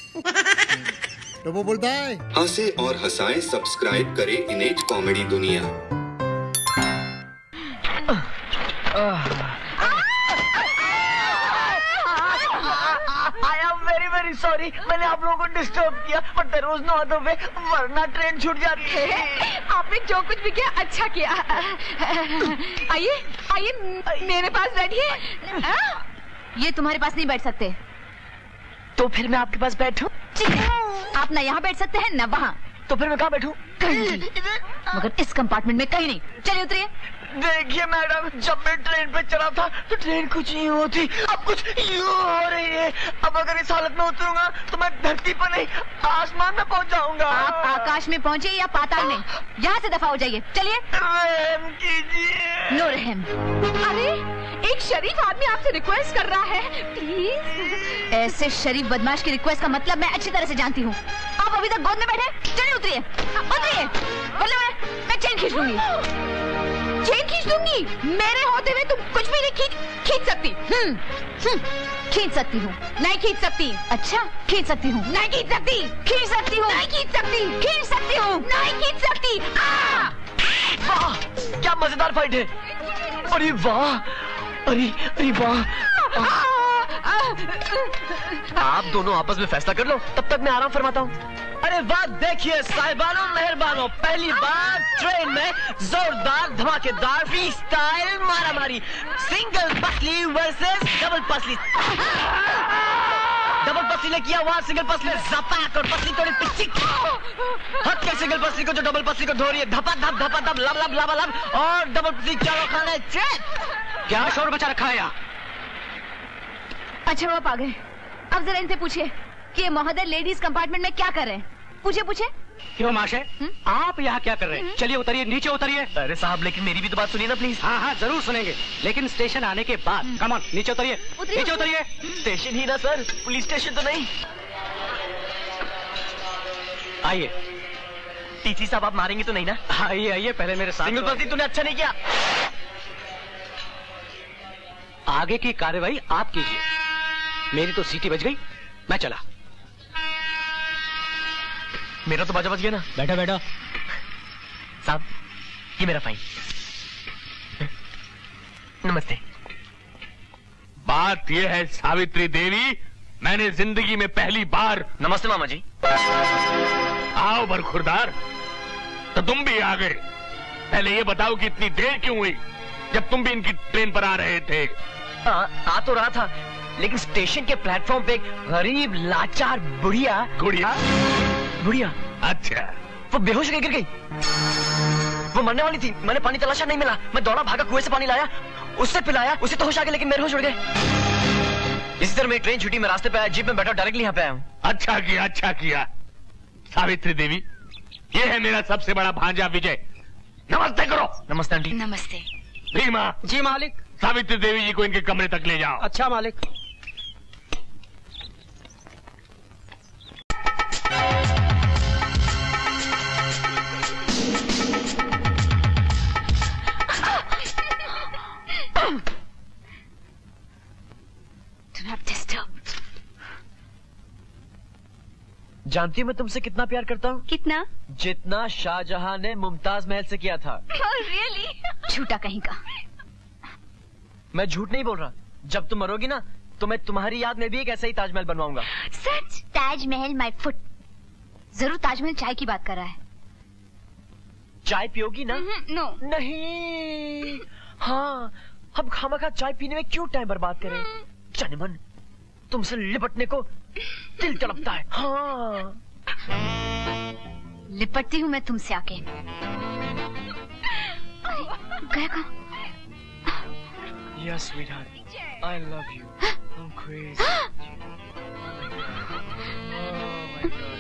तो वो बोलता है हंसे और हंसाएं, सब्सक्राइब करें इनेज कॉमेडी दुनिया। वेरी सॉरी, मैंने आप लोगों को डिस्टर्ब किया, but there was no other way, वरना ट्रेन छूट जाती है। आपने जो कुछ भी किया अच्छा किया। आइए आइए मेरे पास बैठिए। ये तुम्हारे पास नहीं बैठ सकते। तो फिर मैं आपके पास बैठूं? आप ना यहाँ बैठ सकते हैं ना वहाँ। तो फिर मैं कहाँ बैठूं? कहीं नहीं, मगर इस कंपार्टमेंट में कहीं नहीं। चलिए उतरिए। देखिए मैडम, जब मैं ट्रेन पे चढ़ा था तो ट्रेन कुछ यूं होती, अब कुछ यूं हो रही है। अब अगर इस हालत में उतरूंगा तो मैं धरती पर नहीं आसमान में पहुंच जाऊंगा। आप आकाश में पहुंचे या पाताल में, यहाँ से दफा हो जाइए। चलिए। रहम कीजिए। नो रहम। अरे एक शरीफ आदमी आपसे रिक्वेस्ट कर रहा है, प्लीज। ऐसे शरीफ बदमाश की रिक्वेस्ट का मतलब मैं अच्छी तरह से जानती हूँ। आप अभी तक गोद में बैठे। चलिए उतरिए उतरिए, वरना मैं चेन खींच लूंगी। चेन खींच दूंगी? मेरे होते हुए तुम कुछ भी नहीं खींच सकती। खींच सकती हूँ, नहीं खींच सकती। अच्छा खींच सकती हूँ, नहीं खींच सकती। खींच सकती हूँ, नहीं खींच सकती। खींच सकती हूँ, नहीं खींच सकती। वाह क्या मजेदार फाइट है। अरे वाह, अरे वाह। आप दोनों आपस में फैसला कर लो, तब तक मैं आराम फरमाता हूँ। अरे वाह, देखिए साहिबानों मेहरबानों, पहली बार ट्रेन में जोरदार धमाकेदार फ्री स्टाइल मारामारी, सिंगल पसली वर्सेस डबल पसली। डबल पसली ने किया वहाँ सिंगल पसली जपाक और पसली थोड़ी पिचिक। हक के सिंगल पसली को जो डबल पसली को धो रही है, धपा धप लब लब लब लब, और डबल पसली चारों खाने चेक। क्या शोर बचा रखा है यहाँ? अच्छा वो आप आ गए। अब जरा इनसे पूछिए कि ये महोदय लेडीज कंपार्टमेंट में क्या कर रहे हैं। पूछे। क्यों माशे, आप यहाँ क्या कर रहे हैं? चलिए उतरिए, नीचे उतरिए। अरे साहब, लेकिन मेरी भी तो बात सुनिए ना प्लीज। हाँ जरूर सुनेंगे, लेकिन स्टेशन आने के बाद। कम ऑन, नीचे उतरिए। नीचे उतरिए। स्टेशन ही ना सर, पुलिस स्टेशन तो नहीं। आइए। टीसी साहब आप मारेंगे तो नहीं ना? आइए आइए, पहले मेरे साथ। सिंगल पसली तूने अच्छा नहीं किया। आगे की कार्रवाई आप कीजिए। मेरी तो सीटी बज गई, मैं चला। मेरा तो बाजा बज गया ना। बैठो साहब, ये मेरा फाइन। नमस्ते। बात यह है सावित्री देवी, मैंने जिंदगी में पहली बार। नमस्ते मामा जी। आओ बरखुरदार, तो तुम भी आ गए। पहले ये बताओ कि इतनी देर क्यों हुई, जब तुम भी इनकी ट्रेन पर आ रहे थे? आ तो रहा था, लेकिन स्टेशन के प्लेटफॉर्म पे एक गरीब लाचार बुढ़िया। बुढ़िया? अच्छा। वो बेहोश गिर गई। वो मरने वाली थी। मैंने पानी तलाशा, नहीं मिला। मैं दौड़ा भागा, कुएं से पानी लाया, उससे पिलाया, उसे तो होश आ गया, लेकिन मेरे होश उड़ गए। इसी तरह मेरी ट्रेन छुट्टी, मैं रास्ते पे आया, जीप में बैठा, डायरेक्टली यहाँ पे आया हूँ। अच्छा किया सावित्री देवी, ये है मेरा सबसे बड़ा भांजा विजय। नमस्ते करो। नमस्ते आंटी। नमस्ते। भीमा। जी मालिक। सावित्री देवी जी को इनके कमरे तक ले जाओ। अच्छा मालिक। जानती हूँ मैं तुमसे कितना प्यार करता हूँ? कितना? जितना शाहजहां ने मुमताज महल से किया था। really? झूठा कहीं का। मैं झूठ नहीं बोल रहा। जब तुम मरोगी ना, तो मैं तुम्हारी याद में भी एक ऐसा ही ताजमहल बनवाऊंगा। सच? Taj Mahal my foot. जरूर ताजमहल चाय की बात कर रहा है। चाय पियोगी ना? नो। नहीं। हाँ, हम खामखा चाय पीने में क्यों टाइम बर्बाद करें? जाने मन, तुमसे लिपटने को दिल तड़पता है। हाँ। लिपटती हूँ मैं तुमसे आके। गया कहाँ? Yes, sweetheart. I love you. I'm crazy. Oh my God.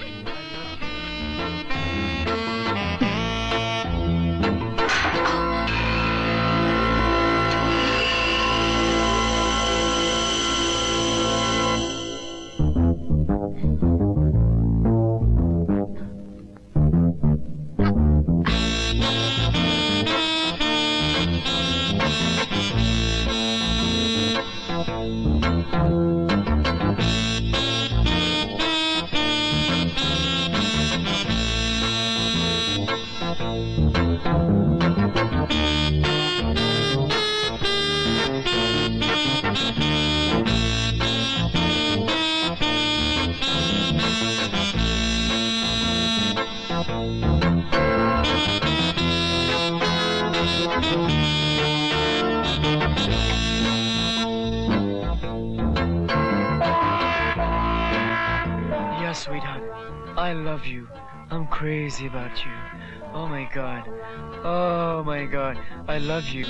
Sonia, sweetheart, I love you. I'm crazy about you. Oh my God. Oh my God. I love you.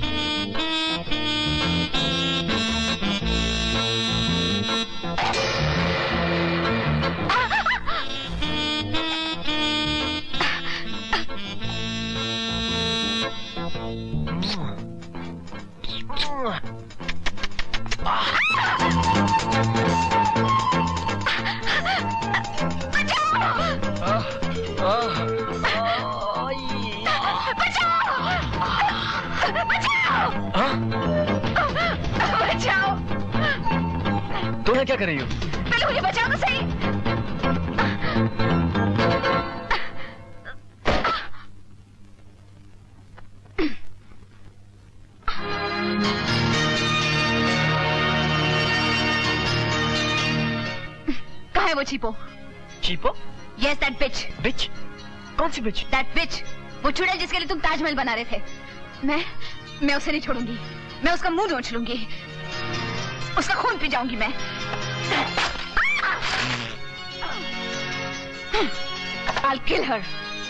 बचाओ! तुम क्या कर रही हो? पहले मुझे बचाओ तो सही। कहाँ है वो चीपो? चीपो? Yes, that bitch. बिच? कौन सी बिच? That bitch. वो चुड़ैल जिसके लिए तुम ताजमहल बना रहे थे। मैं उसे नहीं छोड़ूंगी। मैं उसका मुंह नोच लूंगी। उसका खून पी जाऊंगी मैं। I'll kill her.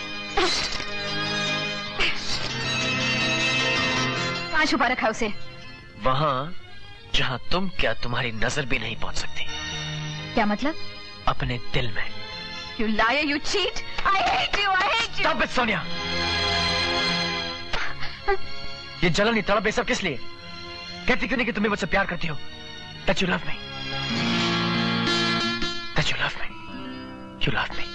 कहाँ छुपा रखा है उसे? वहाँ जहाँ तुम क्या तुम्हारी नजर भी नहीं पहुँच सकती। क्या मतलब? अपने दिल में। You liar, you cheat. I hate you. I hate you. Stop it, Sonia. ये जलन ये तड़प ये सब किस लिए? कहती क्यों नहीं कि तुम्हें मुझसे प्यार करती हो? That you love me. That you love me. You love me.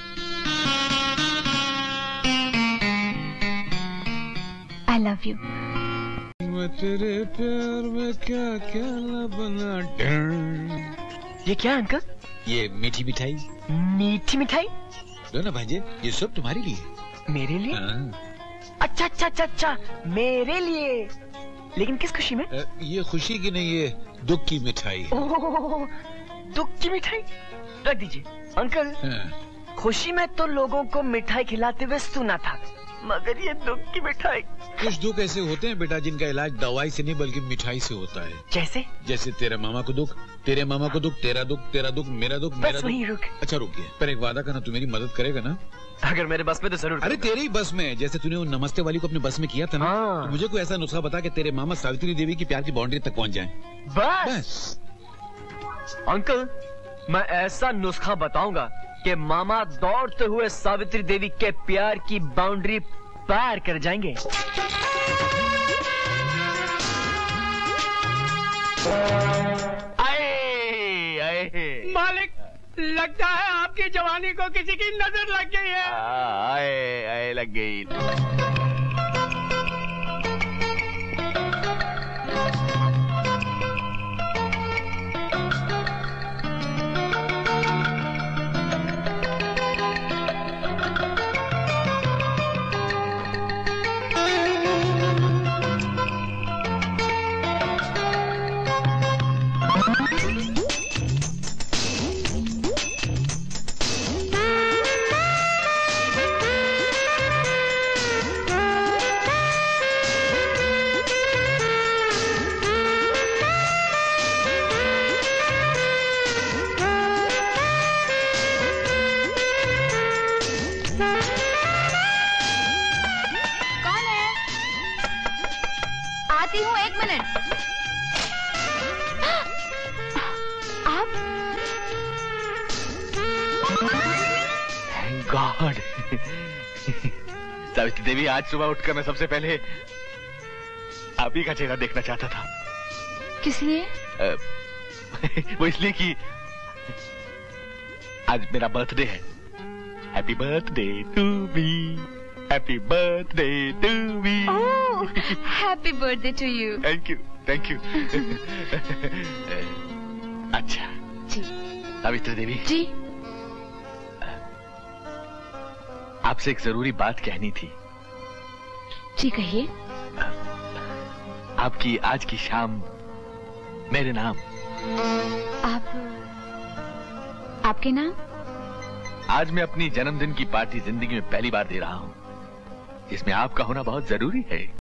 I love you. तेरे प्यार में क्या क्या न बना डर। ये क्या अंकल? ये मीठी मिठाई। मीठी मिठाई? लो ना भांजे, ये सब तुम्हारे लिए। मेरे लिए? हाँ। अच्छा अच्छा अच्छा अच्छा, मेरे लिए। लेकिन किस खुशी में? ये खुशी की नहीं, ये दुख की मिठाई। ओह, दुख की मिठाई? रख दीजिए अंकल। हाँ। खुशी में तो लोगों को मिठाई खिलाते हुए सुना था, मगर ये दुख की मिठाई। कुछ दुख ऐसे होते हैं बेटा जिनका इलाज दवाई से नहीं बल्कि मिठाई से होता है। जैसे? जैसे तेरे मामा को दुख, तेरे मामा को दुख, तेरा दुख, तेरा दुख, मेरा दुख, मेरा बस दुख। वहीं रुक। अच्छा रुकिए, पर एक वादा करना, तू मेरी मदद करेगा ना? अगर मेरे बस में तो जरूर। अरे तेरे ही बस में, जैसे तूने वो नमस्ते वाली को अपने बस में किया था ना। हाँ। तो मुझे कोई ऐसा नुस्खा बता कि तेरे मामा सावित्री देवी की प्यार की बाउंड्री तक पहुंच जाए। बस अंकल, मैं ऐसा नुस्खा बताऊंगा कि मामा दौड़ते हुए सावित्री देवी के प्यार की बाउंड्री पार कर जाएंगे। आए आए मालिक, लगता है आपकी जवानी को किसी की नजर लग गई है। आए आए लग गई। गॉड। सावित्री देवी, आज सुबह उठकर मैं सबसे पहले आप ही का चेहरा देखना चाहता था। किस लिए? वो इसलिए कि आज मेरा बर्थडे है। Happy birthday to me, happy birthday to me. Happy birthday to you. Thank you thank you. अच्छा जी सावित्री देवी जी, आपसे एक जरूरी बात कहनी थी। जी कहिए। आपकी आज की शाम मेरे नाम। आपके नाम? आज मैं अपनी जन्मदिन की पार्टी जिंदगी में पहली बार दे रहा हूँ, जिसमें आपका होना बहुत जरूरी है।